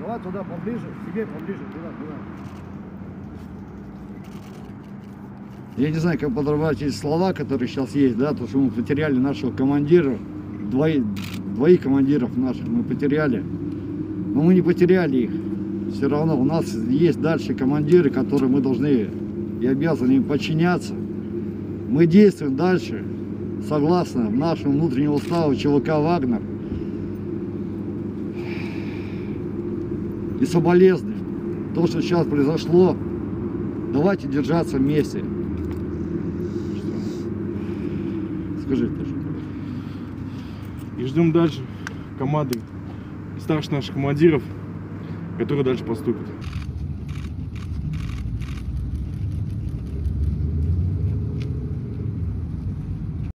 Давай туда поближе, себе поближе, туда. Я не знаю, как подобрать эти слова, которые сейчас есть, да, то, что мы потеряли нашего командира, двоих командиров наших мы потеряли, но мы не потеряли их. Все равно у нас есть дальше командиры, которые мы должны и обязаны им подчиняться. Мы действуем дальше, согласно нашему внутреннему уставу ЧВК «Вагнер». И соболезнуем. То, что сейчас произошло, давайте держаться вместе. Скажи тоже. И ждем дальше команды старших наших командиров, которые дальше поступят.